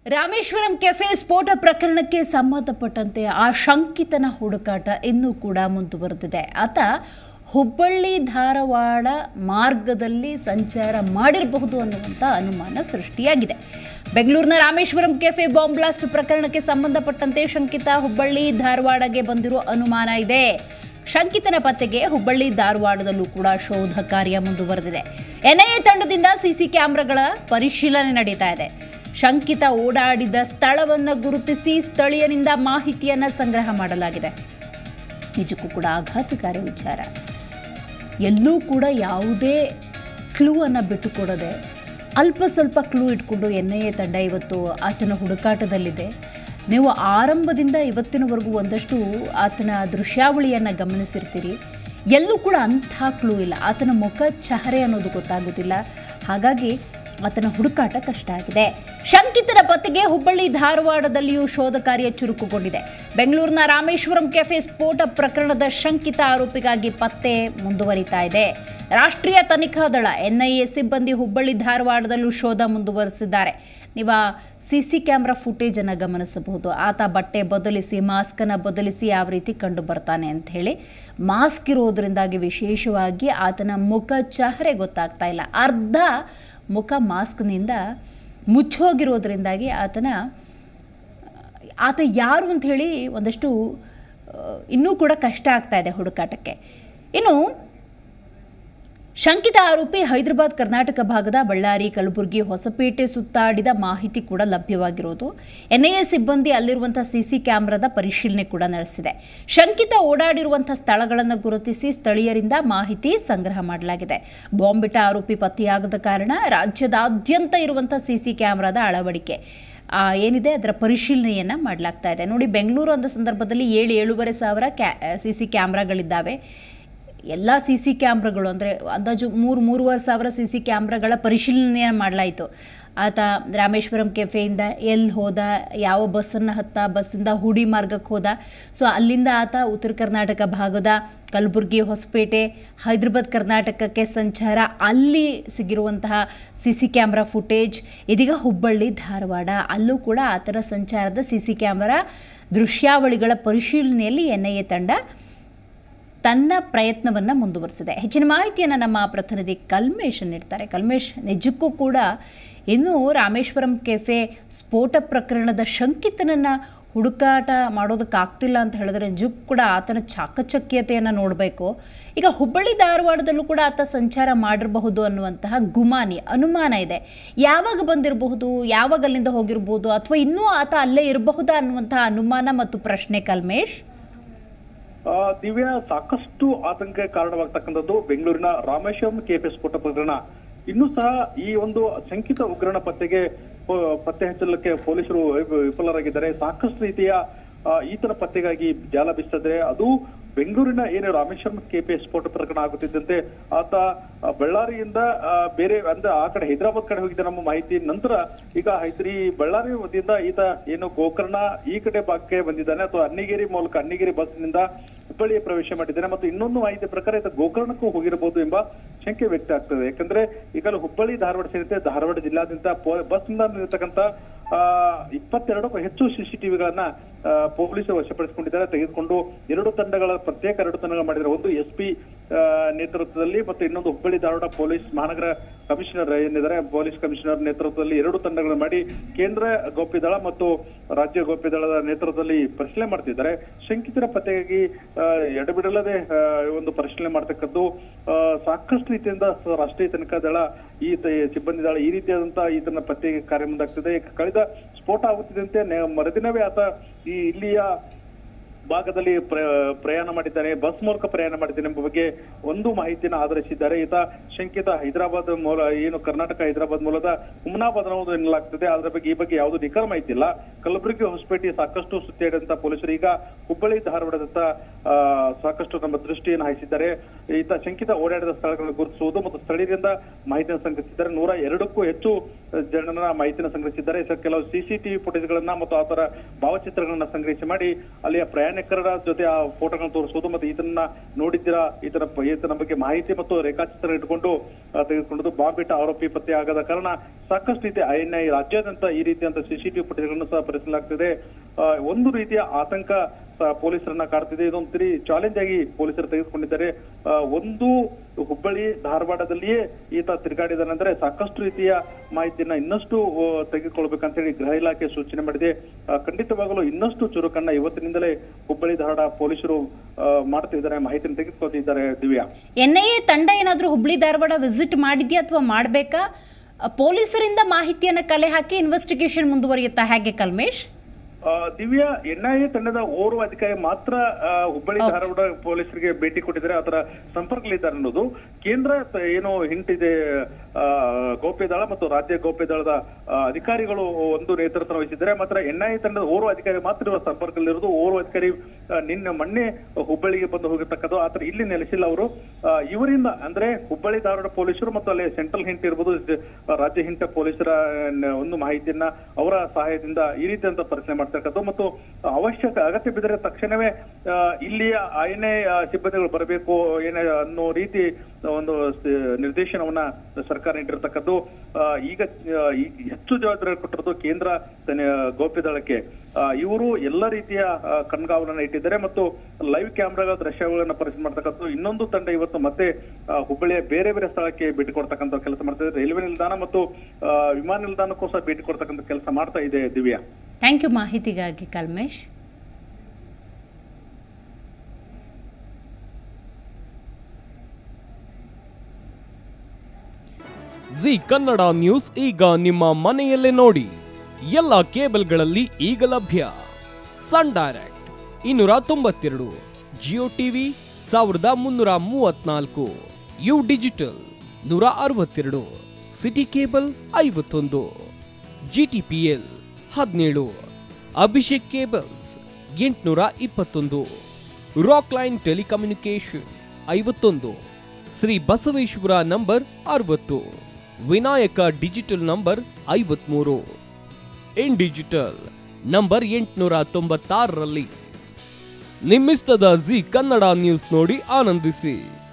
Rameswaram cafe ಸ್ಫೋಟ ಪ್ರಕರಣಕ್ಕೆ ಸಂಬಂಧಪಟ್ಟಂತೆ ಆ ಶಂಕಿತನ ಹುಡುಕಾಟ ಇನ್ನೂ ಕೂಡ ಮುಂದುವರೆದಿದೆ. ಆತ ಹುಬ್ಬಳ್ಳಿ ಧಾರವಾಡ ಮಾರ್ಗದಲ್ಲಿ ಸಂಚಾರ ಮಾಡಿರಬಹುದು ಅನ್ನುವಂಥ ಅನುಮಾನ ಸೃಷ್ಟಿಯಾಗಿದೆ. ಬೆಂಗಳೂರಿನ ರಾಮೇಶ್ವರಂ ಕೆಫೆ ಬಾಂಬ್ ಬ್ಲಾಸ್ಟ್ ಪ್ರಕರಣಕ್ಕೆ ಸಂಬಂಧಪಟ್ಟಂತೆ ಶಂಕಿತ ಹುಬ್ಬಳ್ಳಿ ಧಾರವಾಡಗೆ ಬಂದಿರುವ ಅನುಮಾನ ಇದೆ. ಶಂಕಿತನ ಪತ್ತೆಗೆ ಹುಬ್ಬಳ್ಳಿ ಧಾರವಾಡದಲ್ಲೂ ಕೂಡ ಶೋಧ ಕಾರ್ಯ ಮುಂದುವರೆದಿದೆ. ಎನ್ಐಎ ತಂಡದಿಂದ ಸಿಸಿ ಕ್ಯಾಮೆರಾಗಳ ಪರಿಶೀಲನೆ ನಡೀತಾ ಇದೆ. ಶಂಕಿತ ಓಡಾಡಿದ ಸ್ಥಳವನ್ನು ಗುರುತಿಸಿ ಸ್ಥಳೀಯರಿಂದ ಮಾಹಿತಿಯನ್ನು ಸಂಗ್ರಹ ಮಾಡಲಾಗಿದೆ. ನಿಜಕ್ಕೂ ಕೂಡ ಆಘಾತಕಾರಿ ವಿಚಾರ. ಎಲ್ಲೂ ಕೂಡ ಯಾವುದೇ ಕ್ಲೂ ಅನ್ನು ಬಿಟ್ಟುಕೊಡದೆ ಅಲ್ಪ ಸ್ವಲ್ಪ ಕ್ಲೂ ಇಟ್ಕೊಂಡು ಎನ್ಐಎ ತಂಡ ಇವತ್ತು ಆತನ ಹುಡುಕಾಟದಲ್ಲಿದೆ. ನೀವು ಆರಂಭದಿಂದ ಇವತ್ತಿನವರೆಗೂ ಒಂದಷ್ಟು ಆತನ ದೃಶ್ಯಾವಳಿಯನ್ನು ಗಮನಿಸಿರ್ತೀರಿ. ಎಲ್ಲೂ ಕೂಡ ಅಂಥ ಕ್ಲೂ ಇಲ್ಲ. ಆತನ ಮುಖ ಚಹರೆ ಅನ್ನೋದು ಗೊತ್ತಾಗೋದಿಲ್ಲ. ಹಾಗಾಗಿ ಆತನ ಹುಡುಕಾಟ ಕಷ್ಟ ಆಗಿದೆ. ಶಂಕಿತರ ಪತ್ತೆಗೆ ಹುಬ್ಬಳ್ಳಿ ಧಾರವಾಡದಲ್ಲಿಯೂ ಶೋಧ ಕಾರ್ಯ ಚುರುಕುಗೊಂಡಿದೆ. ಬೆಂಗಳೂರಿನ ರಾಮೇಶ್ವರಂ ಕೆಫೆ ಸ್ಫೋಟ ಪ್ರಕರಣದ ಶಂಕಿತ ಆರೋಪಿಗಾಗಿ ಪತ್ತೆ ಮುಂದುವರಿತಾ ಇದೆ. ರಾಷ್ಟ್ರೀಯ ತನಿಖಾ ದಳ ಎನ್ಐಎ ಸಿಬ್ಬಂದಿ ಹುಬ್ಬಳ್ಳಿ ಧಾರವಾಡದಲ್ಲೂ ಶೋಧ ಮುಂದುವರಿಸಿದ್ದಾರೆ. ನೀವು ಸಿಸಿ ಕ್ಯಾಮ್ರಾ ಫುಟೇಜ್ ಅನ್ನು ಗಮನಿಸಬಹುದು. ಆತ ಬಟ್ಟೆ ಬದಲಿಸಿ ಮಾಸ್ಕನ್ನು ಬದಲಿಸಿ ಯಾವ ರೀತಿ ಕಂಡು ಬರ್ತಾನೆ ಅಂತ ಹೇಳಿ. ಮಾಸ್ಕ್ ಇರೋದ್ರಿಂದಾಗಿ ವಿಶೇಷವಾಗಿ ಆತನ ಮುಖ ಚಹರೆ ಗೊತ್ತಾಗ್ತಾ ಇಲ್ಲ. ಅರ್ಧ ಮುಖ ಮಾಸ್ಕ್ನಿಂದ ಮುಚ್ಚೋಗಿರೋದ್ರಿಂದಾಗಿ ಆತ ಯಾರು ಅಂತ ಹೇಳಿ ಒಂದಷ್ಟು ಇನ್ನೂ ಕೂಡ ಕಷ್ಟ ಆಗ್ತಾ ಇದೆ ಹುಡುಕಾಟಕ್ಕೆ. ಇನ್ನು ಶಂಕಿತ ಆರೋಪಿ ಹೈದರಾಬಾದ್ ಕರ್ನಾಟಕ ಭಾಗದ ಬಳ್ಳಾರಿ, ಕಲಬುರಗಿ, ಹೊಸಪೇಟೆ ಸುತ್ತಾಡಿದ ಮಾಹಿತಿ ಕೂಡ ಲಭ್ಯವಾಗಿರೋದು. ಎನ್ಐಎ ಸಿಬ್ಬಂದಿ ಅಲ್ಲಿರುವಂಥ ಸಿಸಿ ಕ್ಯಾಮ್ರಾದ ಪರಿಶೀಲನೆ ಕೂಡ ನಡೆಸಿದೆ. ಶಂಕಿತ ಓಡಾಡಿರುವಂಥ ಸ್ಥಳಗಳನ್ನು ಗುರುತಿಸಿ ಸ್ಥಳೀಯರಿಂದ ಮಾಹಿತಿ ಸಂಗ್ರಹ ಮಾಡಲಾಗಿದೆ. ಬಾಂಬಿಟ ಆರೋಪಿ ಪತ್ತೆಯಾಗದ ಕಾರಣ ರಾಜ್ಯದಾದ್ಯಂತ ಇರುವಂಥ ಸಿಸಿ ಕ್ಯಾಮ್ರಾದ ಅಳವಡಿಕೆ ಏನಿದೆ ಅದರ ಪರಿಶೀಲನೆಯನ್ನು ಮಾಡಲಾಗ್ತಾ ಇದೆ. ನೋಡಿ, ಬೆಂಗಳೂರು ಅಂದ ಸಂದರ್ಭದಲ್ಲಿ 7-7.5 ಸಾವಿರ ಸಿಸಿ ಕ್ಯಾಮ್ರಾಗಳಿದ್ದಾವೆ. ಎಲ್ಲ ಸಿಸಿ ಕ್ಯಾಮ್ರಾಗಳು ಅಂದರೆ ಅಂದಾಜು 3-3.5 ಸಾವಿರ ಸಿಸಿ ಕ್ಯಾಮ್ರಾಗಳ ಪರಿಶೀಲನೆಯನ್ನು ಮಾಡಲಾಯಿತು. ಆತ ರಾಮೇಶ್ವರಂ ಕೆಫೆಯಿಂದ ಎಲ್ಲಿ ಹೋದ, ಯಾವ ಬಸ್ಸನ್ನು ಬಸ್ಸಿಂದ ಹುಡಿ ಮಾರ್ಗಕ್ಕೆ ಹೋದ. ಸೊ ಅಲ್ಲಿಂದ ಆತ ಉತ್ತರ ಕರ್ನಾಟಕ ಭಾಗದ ಕಲಬುರಗಿ, ಹೊಸಪೇಟೆ, ಹೈದರಾಬಾದ್ ಕರ್ನಾಟಕಕ್ಕೆ ಸಂಚಾರ, ಅಲ್ಲಿ ಸಿಗಿರುವಂತಹ ಸಿಸಿ ಕ್ಯಾಮ್ರಾ ಫುಟೇಜ್. ಇದೀಗ ಹುಬ್ಬಳ್ಳಿ ಧಾರವಾಡ ಅಲ್ಲೂ ಕೂಡ ಆತನ ಸಂಚಾರದ ಸಿಸಿ ಕ್ಯಾಮ್ರಾ ದೃಶ್ಯಾವಳಿಗಳ ಪರಿಶೀಲನೆಯಲ್ಲಿ ಎನ್ಐಎ ತಂಡ ತನ್ನ ಪ್ರಯತ್ನವನ್ನು ಮುಂದುವರಿಸಿದೆ. ಹೆಚ್ಚಿನ ಮಾಹಿತಿಯನ್ನು ನಮ್ಮ ಪ್ರತಿನಿಧಿ ಕಲ್ಮೇಶ್ ನೀಡ್ತಾರೆ. ಕಲ್ಮೇಶ್, ನಿಜಕ್ಕೂ ಕೂಡ ಇನ್ನೂ ರಾಮೇಶ್ವರಂ ಕೆಫೆ ಸ್ಫೋಟ ಪ್ರಕರಣದ ಶಂಕಿತನನ್ನು ಹುಡುಕಾಟ ಮಾಡೋದಕ್ಕಾಗ್ತಿಲ್ಲ ಅಂತ ಹೇಳಿದ್ರೆ ನಿಜಕ್ಕೂ ಕೂಡ ಆತನ ಚಾಕಚಕ್ಯತೆಯನ್ನು ನೋಡಬೇಕು. ಈಗ ಹುಬ್ಬಳ್ಳಿ ಧಾರವಾಡದಲ್ಲೂ ಕೂಡ ಆತ ಸಂಚಾರ ಮಾಡಿರಬಹುದು ಅನ್ನುವಂತಹ ಅನುಮಾನ ಇದೆ. ಯಾವಾಗ ಬಂದಿರಬಹುದು, ಯಾವಾಗ ಅಲ್ಲಿಂದ ಹೋಗಿರ್ಬೋದು, ಅಥವಾ ಇನ್ನೂ ಆತ ಅಲ್ಲೇ ಇರಬಹುದಾ ಅನ್ನುವಂತಹ ಅನುಮಾನ ಮತ್ತು ಪ್ರಶ್ನೆ ಕಲ್ಮೇಶ್. ದಿವ್ಯಾ, ಸಾಕಷ್ಟು ಆತಂಕ ಕಾರಣವಾಗ್ತಕ್ಕಂಥದ್ದು ಬೆಂಗಳೂರಿನ ರಾಮೇಶ್ವರಂ ಕೆಫೆ ಸ್ಫೋಟ ಪ್ರಕರಣ. ಇನ್ನೂ ಸಹ ಈ ಒಂದು ಶಂಕಿತ ಉಗ್ರನ ಪತ್ತೆ ಹಚ್ಚಲಿಕ್ಕೆ ಪೊಲೀಸರು ವಿಫಲರಾಗಿದ್ದಾರೆ. ಸಾಕಷ್ಟು ರೀತಿಯ ಈತನ ಪತ್ತೆಗಾಗಿ ಜಾಲ ಬೀಸಿದ್ರೆ ಅದು ಬೆಂಗಳೂರಿನ ಏನು ರಾಮೇಶ್ವರಂ ಕೆಫೆ ಸ್ಫೋಟ ಪ್ರಕರಣ ಆಗುತ್ತಿದ್ದಂತೆ ಆತ ಬಳ್ಳಾರಿಯಿಂದ ಬೇರೆ ಅಂದ್ರೆ ಆ ಕಡೆ ಹೈದರಾಬಾದ್ ಕಡೆ ಹೋಗಿದ್ದ ನಮ್ಮ ಮಾಹಿತಿ. ನಂತರ ಈಗ ಬಳ್ಳಾರಿ ವತಿಯಿಂದ ಈತ ಏನು ಗೋಕರ್ಣ ಈ ಕಡೆ ಭಾಗಕ್ಕೆ ಬಂದಿದ್ದಾನೆ, ಅಥವಾ ಅನ್ನಿಗೇರಿ ಬಸ್ನಿಂದ ಹುಬ್ಬಳ್ಳಿಯ ಪ್ರವೇಶ ಮಾಡಿದ್ದಾನೆ. ಮತ್ತು ಇನ್ನೊಂದು ಮಾಹಿತಿ ಪ್ರಕಾರ ಈತ ಗೋಕರ್ಣಕ್ಕೂ ಹೋಗಿರಬಹುದು ಎಂಬ ಶಂಕೆ ವ್ಯಕ್ತ ಆಗ್ತದೆ. ಯಾಕಂದ್ರೆ ಈಗಲೂ ಹುಬ್ಬಳ್ಳಿ ಧಾರವಾಡ ಸೇರಿದಂತೆ ಧಾರವಾಡ ಜಿಲ್ಲಾದ್ಯಂತ ಬಸ್ನಿಂದ ನಿರ್ತಕ್ಕಂಥ 22ಕ್ಕೂ ಹೆಚ್ಚು ಸಿಸಿಟಿವಿಗಳನ್ನ ಪೊಲೀಸರು ವಶಪಡಿಸಿಕೊಂಡಿದ್ದಾರೆ. ತೆಗೆದುಕೊಂಡು ಪ್ರತ್ಯೇಕ 2 ತಂಡಗಳು ಮಾಡಿದ್ದಾರೆ. ಒಂದು SP ನೇತೃತ್ವದಲ್ಲಿ ಮತ್ತು ಇನ್ನೊಂದು ಹುಬ್ಬಳ್ಳಿ ಧಾರವಾಡ ಪೊಲೀಸ್ ಮಹಾನಗರ ಕಮಿಷನರ್ ಏನಿದ್ದಾರೆ, ಪೊಲೀಸ್ ಕಮಿಷನರ್ ನೇತೃತ್ವದಲ್ಲಿ 2 ತಂಡಗಳು ಮಾಡಿ ಕೇಂದ್ರ ಗೌಪ್ಯ ದಳ ಮತ್ತು ರಾಜ್ಯ ಗೌಪ್ಯ ದಳದ ನೇತೃತ್ವದಲ್ಲಿ ಪರಿಶೀಲನೆ ಮಾಡ್ತಿದ್ದಾರೆ. ಶಂಕಿತರ ಪತ್ತೆಗಾಗಿ ಎಡಬಿಡಲದೆ ಒಂದು ಪರಿಶೀಲನೆ ಮಾಡ್ತಕ್ಕದ್ದು. ಸಾಕಷ್ಟು ರೀತಿಯಿಂದ ರಾಷ್ಟ್ರೀಯ ತನಿಖಾ ದಳ ಸಿಬ್ಬಂದಿ ದಳ ಈ ರೀತಿಯಾದಂತಹ ಈತನ ಪತ್ತೆ ಕಾರ್ಯ ಮುಂದಾಗ್ತಿದೆ. ಕಳೆದ ಸ್ಫೋಟ ಆಗುತ್ತಿದ್ದಂತೆ ಮರುದಿನವೇ ಆತ ಇಲ್ಲಿಯ ಭಾಗದಲ್ಲಿ ಪ್ರಯಾಣ ಮಾಡಿದ್ದಾನೆ, ಬಸ್ ಮೂಲಕ ಪ್ರಯಾಣ ಮಾಡಿದ್ದಾನೆ ಎಂಬ ಬಗ್ಗೆ ಒಂದು ಮಾಹಿತಿಯನ್ನು ಆಧರಿಸಿದ್ದಾರೆ. ಈತ ಶಂಕಿತ ಹೈದರಾಬಾದ್ ಕರ್ನಾಟಕ ಹೈದರಾಬಾದ್ ಮೂಲದ ಹುಮನಾಬಾದ್ ಅನ್ನೋದು ಎನ್ನಲಾಗ್ತದೆ. ಅದರ ಬಗ್ಗೆ ಈ ಬಗ್ಗೆ ಯಾವುದೂ ನಿಖರ ಮಾಹಿತಿ ಇಲ್ಲ. ಕಲಬುರಗಿ ಹೊಸಪೇಟೆ ಸಾಕಷ್ಟು ಸುತ್ತಾಡಿದಂತ ಪೊಲೀಸರು ಈಗ ಹುಬ್ಬಳ್ಳಿ ಧಾರವಾಡದತ್ತ ಸಾಕಷ್ಟು ನಮ್ಮ ದೃಷ್ಟಿಯನ್ನು ಹಾಯಿಸಿದ್ದಾರೆ. ಈತ ಶಂಕಿತ ಓಡಾಡಿದ ಸ್ಥಳಗಳನ್ನು ಗುರುತಿಸುವುದು ಮತ್ತು ಸ್ಥಳೀಯರಿಂದ ಮಾಹಿತಿಯನ್ನು ಸಂಗ್ರಹಿಸಿದ್ದಾರೆ. 102ಕ್ಕೂ ಹೆಚ್ಚು ಜನರ ಮಾಹಿತಿಯನ್ನು ಸಂಗ್ರಹಿಸಿದ್ದಾರೆ. ಕೆಲವು ಸಿಸಿಟಿವಿ ಫುಟೇಜ್ಗಳನ್ನ ಮತ್ತು ಆತರ ಭಾವಚಿತ್ರಗಳನ್ನ ಸಂಗ್ರಹಿಸಿ ಮಾಡಿ ಅಲ್ಲಿಯ ಪ್ರಯಾಣಿಕರ ಜೊತೆ ಆ ಫೋಟೋಗಳನ್ನು ತೋರಿಸುವುದು ಮತ್ತು ಇದನ್ನ ನೋಡಿದ್ದೀರಾ, ಈತನ ಬಗ್ಗೆ ಮಾಹಿತಿ ಮತ್ತು ರೇಖಾಚಿತ್ರ ಇಟ್ಕೊಂಡು ತೆಗೆದುಕೊಂಡದ್ದು. ಬಾಂಬ್ ಇಟ್ಟ ಆರೋಪಿ ಪತ್ತೆ ಆಗದ ಕಾರಣ ಸಾಕಷ್ಟು ರೀತಿಯ INI ರಾಜ್ಯಾದ್ಯಂತ ಈ ರೀತಿಯಂತ ಸಿಸಿಟಿವಿ ಫುಟೇಜ್ಗಳನ್ನು ಸಹ ಪರಿಶೀಲಿಸಲಾಗ್ತಿದೆ. ಒಂದು ರೀತಿಯ ಆತಂಕ ಪೊಲೀಸರನ್ನ ಕಾಡ್ತಿದೆ. ಇದೊಂದು ಚಾಲೆಂಜ್ ಆಗಿ ಪೊಲೀಸರು ತೆಗೆದುಕೊಂಡಿದ್ದಾರೆ. ಒಂದು ಹುಬ್ಬಳ್ಳಿ ಧಾರವಾಡದಲ್ಲಿಯೇ ಈತ ತಿರುಗಾಡಿದಾನಂದ್ರೆ ಸಾಕಷ್ಟು ರೀತಿಯ ಮಾಹಿತಿಯನ್ನ ಇನ್ನಷ್ಟು ತೆಗೆದುಕೊಳ್ಬೇಕಂತ ಹೇಳಿ ಗೃಹ ಇಲಾಖೆ ಸೂಚನೆ ಮಾಡಿದೆ. ಖಂಡಿತವಾಗಲೂ ಇನ್ನಷ್ಟು ಚುರುಕನ್ನ ಇವತ್ತಿನಿಂದಲೇ ಹುಬ್ಬಳ್ಳಿ ಧಾರವಾಡ ಪೊಲೀಸರು ಮಾಡ್ತಿದ್ದಾರೆ, ಮಾಹಿತಿಯನ್ನು ತೆಗೆದುಕೊಳ್ತಿದ್ದಾರೆ. ದಿವ್ಯಾ, NIA ತಂಡ ಏನಾದ್ರೂ ಹುಬ್ಬಳ್ಳಿ ಧಾರವಾಡ ವಿಸಿಟ್ ಮಾಡಿದ್ಯಾ ಅಥವಾ ಮಾಡ್ಬೇಕಾ? ಪೊಲೀಸರಿಂದ ಮಾಹಿತಿಯನ್ನ ಕಲೆ ಹಾಕಿ ಇನ್ವೆಸ್ಟಿಗೇಷನ್ ಮುಂದುವರಿಯುತ್ತಾ ಹೇಗೆ ಕಲ್ಮೇಶ್? ದಿವ್ಯಾ, NIA ತಂಡದ ಓರ್ವ ಅಧಿಕಾರಿ ಮಾತ್ರ ಹುಬ್ಬಳ್ಳಿ ಧಾರವಾಡ ಪೊಲೀಸರಿಗೆ ಭೇಟಿ ಕೊಟ್ಟಿದ್ದಾರೆ, ಅದರ ಸಂಪರ್ಕದಲ್ಲಿದ್ದಾರೆ ಅನ್ನೋದು ಕೇಂದ್ರ ಏನು ಹಿಂಟಿದೆ. ಗೌಪ್ಯದಳ ಮತ್ತು ರಾಜ್ಯ ಗೌಪ್ಯದಳದ ಅಧಿಕಾರಿಗಳು ಒಂದು ನೇತೃತ್ವ ವಹಿಸಿದ್ದಾರೆ. ಮಾತ್ರ NIA ತಂಡದ ಓರ್ವ ಅಧಿಕಾರಿ ಮಾತ್ರ ಇವರ ಸಂಪರ್ಕದಲ್ಲಿರೋದು. ಓರ್ವ ಅಧಿಕಾರಿ ಮೊನ್ನೆ ಹುಬ್ಬಳ್ಳಿಗೆ ಬಂದು ಹೋಗಿರ್ತಕ್ಕದ್ದು, ಆತರ ಇಲ್ಲಿ ನೆಲೆಸಿಲ್ಲ ಅವರು. ಇವರಿಂದ ಅಂದ್ರೆ ಹುಬ್ಬಳ್ಳಿ ಧಾರವಾಡ ಪೊಲೀಸರು ಮತ್ತು ಅಲ್ಲಿ ಸೆಂಟ್ರಲ್ ಹಿಂಟ್ ಇರ್ಬೋದು, ರಾಜ್ಯ ಹಿಂಟ ಪೊಲೀಸರ ಒಂದು ಮಾಹಿತಿಯನ್ನ ಅವರ ಸಹಾಯದಿಂದ ಈ ರೀತಿಯಂತ ಪರಿಶೀಲನೆ ಮಾಡ್ತಾರೆ ಮತ್ತು ಅವಶ್ಯಕ ಅಗತ್ಯ ಬಿದ್ದರೆ ತಕ್ಷಣವೇ ಇಲ್ಲಿಯ INI ಸಿಬ್ಬಂದಿಗಳು ಬರಬೇಕು ಅನ್ನೋ ರೀತಿ ಒಂದು ನಿರ್ದೇಶನವನ್ನ ಸರ್ಕಾರ ನೀಡಿರ್ತಕ್ಕದ್ದು. ಈಗ ಹೆಚ್ಚು ಜವಾಬ್ದಾರಿ ಕೊಟ್ಟಿರೋದು ಕೇಂದ್ರ ಗೌಪ್ಯದಳಕ್ಕೆ. ಇವರು ಎಲ್ಲ ರೀತಿಯ ಕಣ್ಗಾವಲನ್ನ ಇಟ್ಟಿದ್ದಾರೆ ಮತ್ತು ಲೈವ್ ಕ್ಯಾಮ್ರಾಗಳ ದೃಶ್ಯಗಳನ್ನ ಪರಿಶೀಲನೆ ಮಾಡ್ತಕ್ಕದ್ದು. ಇನ್ನೊಂದು ತಂಡ ಇವತ್ತು ಮತ್ತೆ ಹುಬ್ಬಳ್ಳಿಯ ಬೇರೆ ಬೇರೆ ಸ್ಥಳಕ್ಕೆ ಭೇಟಿ ಕೊಡ್ತಕ್ಕಂಥ ಕೆಲಸ ಮಾಡ್ತಾ ಇದೆ. ರೈಲ್ವೆ ನಿಲ್ದಾಣ ಮತ್ತು ವಿಮಾನ ನಿಲ್ದಾಣಕ್ಕೂ ಸಹ ಭೇಟಿ ಕೊಡ್ತಕ್ಕಂಥ ಕೆಲಸ ಮಾಡ್ತಾ ಇದೆ. ದಿವ್ಯಾ, ಥ್ಯಾಂಕ್ ಯು ಮಾಹಿತಿಗಾಗಿ ಕಲ್ಮೇಶ್. ಜಿ ಕನ್ನಡ ನ್ಯೂಸ್ ಈಗ ನಿಮ್ಮ ಮನೆಯಲ್ಲೇ ನೋಡಿ. ಎಲ್ಲ ಕೇಬಲ್ಗಳಲ್ಲಿ ಈಗ ಲಭ್ಯ. Sun Direct 292, Jio TV 1334, U digital 162, City cable 51, GTPL 17, Abhishek cables 821, Rock Line telecommunication 51, Shri Basaveshwara number 60, Vinayaka digital number 53, In digital number 896ರಲ್ಲಿ. ನಿಮ್ಮಿಸ್ತದ ಜಿ ಕನ್ನಡ ನ್ಯೂಸ್ ನೋಡಿ ಆನಂದಿಸಿ.